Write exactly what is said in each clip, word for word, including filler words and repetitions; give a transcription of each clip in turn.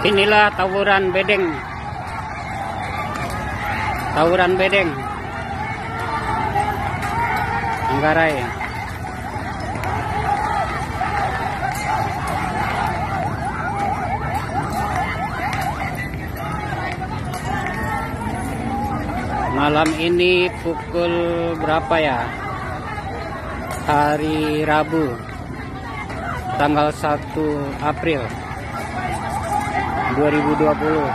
Inilah tawuran bedeng. Tawuran bedeng. Manggarai. Malam ini pukul berapa ya? Hari Rabu, tanggal satu April dua ribu dua puluh.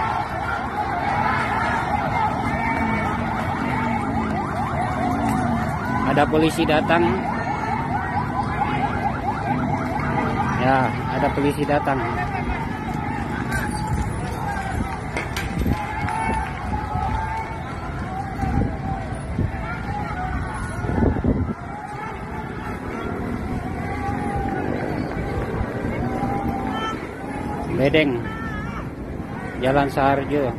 Ada polisi datang. Ya, ada polisi datang. Bedeng, Jalan Saharjo.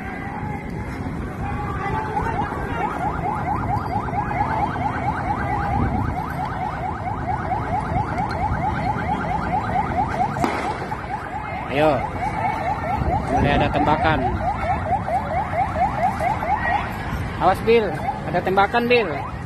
Ayo, mulai ada tembakan. Awas Bil, ada tembakan Bil.